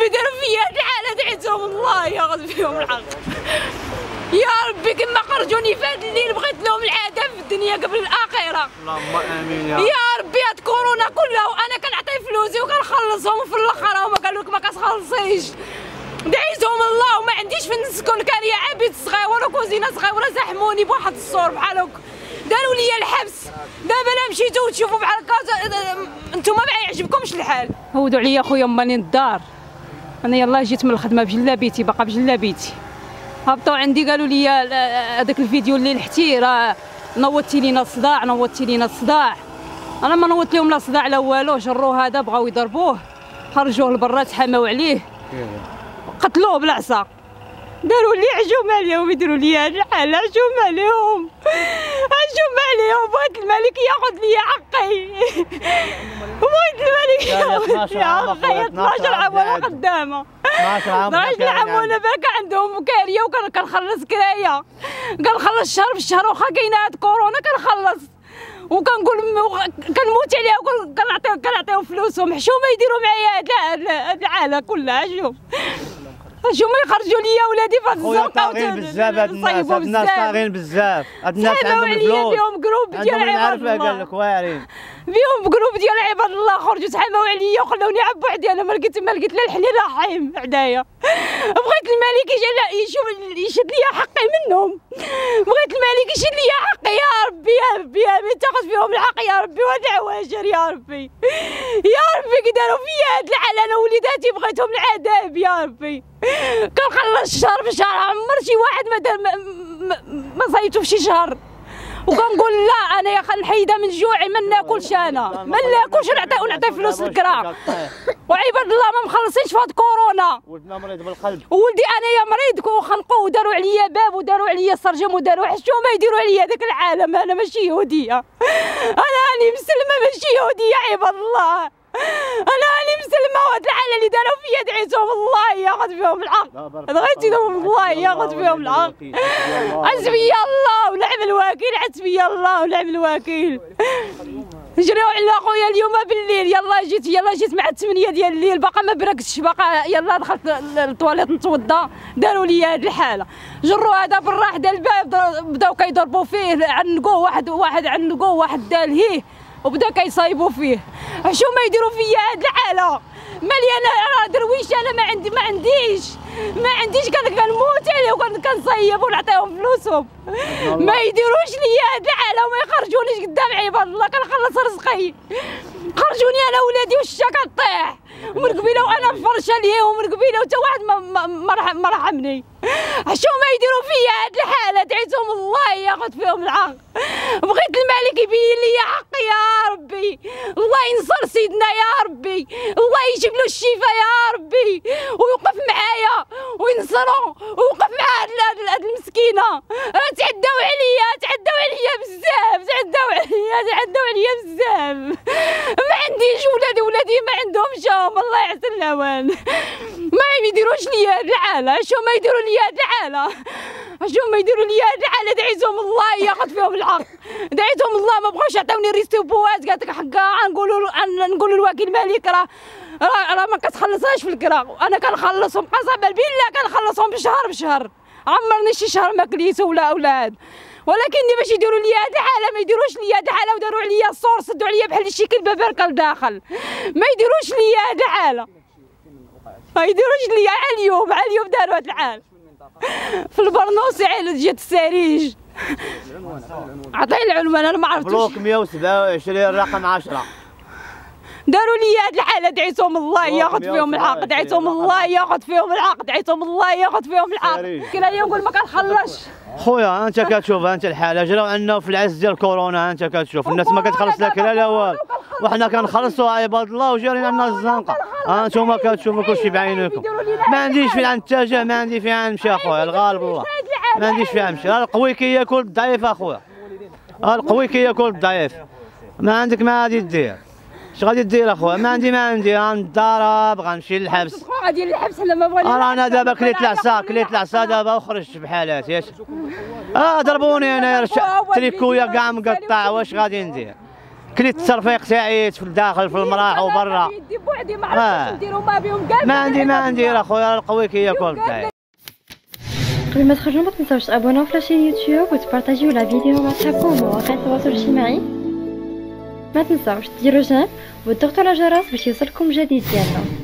ربي داروا فيا هاد الحاله دعيتهم الله ياخذ فيهم الحق. يا ربي كما خرجوني في هاد الليل بغيت لهم العذاب في الدنيا قبل الاخره. اللهم امين يا ربي هاد كورونا كلها وانا كنعطي فلوسي وكنخلصهم في الاخر هما قالوا لك ما كتخلصيش. دعيتهم الله وما عنديش فين نسكن، كان يا عبيد صغيور وكوزينه صغيره زحموني بواحد الصور بحال هكا داروا لي الحبس. دابا لا مشيتوا وتشوفوا بحال هكا انتم ما يعجبكمش الحال. هودوا عليا خويا ماني الدار، انا يلاه جيت من الخدمه بجلابيتي باقا بجلابيتي. هبطوا عندي قالوا لي هذاك الفيديو اللي لحتي راه نوضتي لينا الصداع نوضتي لينا الصداع. انا ما نوضت لهم لا صداع لا والو، جروه هذا بغاو يضربوه خرجوه لبرا تحاماو عليه قتلوه بالعصا. داروا لي عجوم عليهم يديروا لي هاد الحال عجوم عليهم عجوم عليهم. بغيت الملك ياخذ لي حقي بغيت الملك ياخذ لي حقي. 12 عام وانا خدامه 12 عام وانا باكا عندهم كاريه وكنخلص كرايه كنخلص شهر بالشهر واخا كاينه هاد كورونا كنخلص وكنقول كنموت عليها كنعطيهم فلوسهم. حشومه يديروا معايا هاد العاله كلها حشوم ما يخرجوا لي ولادي في هاد الزنقه. طاغين بزاف هاد الناس طاغين بزاف هاد الناس عندهم الفلوس فيهم جروب ديال عباد الله قال لك واعرين فيهم جروب ديال عباد الله خرجوا تحاماو عليا وخلوني عب وحدي. انا ما لقيت لا الحليل لا حيم عدايا. بغيت الملك يشد لي حقي منهم، بغيت الملك يشد لي حقي يا ربي يا ربي يا ربي تاخذ فيهم الحق يا ربي. وهاد العواشر يا ربي يا ربي كي داروا فيا هاد الحال انا وليداتي بغيتهم العذاب يا ربي. كنخلص شهر بشهر عمر شي واحد ما دار ما صايتو في شي شهر وكنقول لا انا يا اخي نحيدها من جوعي ما ناكلش انا ما ناكلش ونعطي فلوس للكرا. وعباد الله ما مخلصينش في هاد كورونا. ولدنا مريض بالقلب ولدي انا يا مريض وخنقوه وداروا عليا باب وداروا عليا سرجم وداروا حشومه يديروا عليا داك العالم. انا ماشي يهوديه، انا راني مسلمه ماشي يهوديه عباد الله. انا راني مسلمه وهاد الحاله اللي داروا فيا دعيتهم الله ياخذ فيهم الحق. دعيتهم الله ياخذ فيهم الحق. حسبي الله ونعم الوكيل حسبي الله ونعم الوكيل. جريو على خويا اليوم بالليل يلا جيت مع 8 ديال الليل باقا ما بركتش باقا يلا دخلت للطواليت نتوضا داروا لي هاد الحاله. جروا هذا بالراح ديال الباب بداو كيضربوا فيه عنقوه واحد عنقوه واحد دالهيه وبدا كيصايبوا فيه. شو ما يديروا فيا هاد الحاله مالي انا درويش انا ما عنديش كنموت عليه وكنصيب ونعطيهم فلوسهم. ما يديروش لي هاد الحاله وما يخرجونيش قدام عباد الله كنخلص رزقي. خرجوني انا ولادي والشتا كطيح ومن قبيله وانا مفرشه ليه ومن قبيله وتا واحد ما رحمني. شو ما يديروا فيا هاد الحاله دعيتهم الله ياخذ فيهم الحق. بغيت الملك يبين لي حقي يا ربي. الله ينصر سيدنا يا ربي، الله يجيب له الشفاء يا ربي ويوقف معايا وينصرو ويوقف مع هاد المسكينه. راه تعداو عليا بزاف تعداو عليا بزاف. ما عنديش ولادي ما عندهمش الله يحسن الاوان. ما يديروش لي هاد الحاله. شو ما يديروا لي هاد الحاله دعيتهم الله ياخذ فيهم الحق. دعيتهم الله ما بغاوش يعطيوني ريستي وبوات قالت لك حقا نقولوا الوكيل مالك راه ما كتخلصهاش في الكرا. انا كنخلصهم قسما بالله كنخلصهم بشهر عمرني شي شهر ما كليت ولا اولاد. ولكن باش يديروا لي هاد الحاله ما يديروش لي هاد الحاله وداروا عليا الصور سدوا عليا بحال شي كلبه باركه لداخل. ما يديروش لي هاد الحاله ما يديروش لي على اليوم داروا هاد الحال في البرنوسي عيل جات السريج. عطيني العنوان انا ما عرفتش. بلوك 127 رقم 10 داروا لي هاد الحاله دعيتهم الله ياخذ فيهم الحق. دعيتهم الله ياخذ فيهم الحق. كرايه نقول ما كنخلصش. خويا انت كتشوف انت الحاله جراو عندنا في العز ديال كورونا. انت كتشوف الناس ما كتخلص لا كرا لا والو وحنا كنخلصوا عباد الله وجارين عندنا الزنقه. انتم كتشوفوا كلشي بعينكم. ما عنديش فين نتجه ما عندي فين نمشي اخويا الغالب الله ما عنديش فين نمشي. القوي كياكل الضعيف اخويا القوي كياكل الضعيف. ما عندك ما غادي دير اش غادي دير اخويا؟ ما عندي غنضرب غنمشي للحبس. ديال الحبس حنا ما بغيناش. انا دابا كليت العصا دابا وخرجت بحالاتي ياك. ضربوني انا تريكويا كاع مقطع واش غادي ندير؟ كليت الترفيق تاعي في الداخل في المراح وبرا. يدي بوحدي ما عرفتش نديرو ما بهم كاع. ما ندير اخويا القويك هي كل تاعي. قبل ما تخرجوا ما تنساوش تابوناو في لاشين يوتيوب وتبارطاجيو لا فيديو مع صحابكم ومواقع التواصل الاجتماعي. ما تنساوش ديروا جيم وتضغطوا على الجرس باش يوصلكم جديد ديالنا.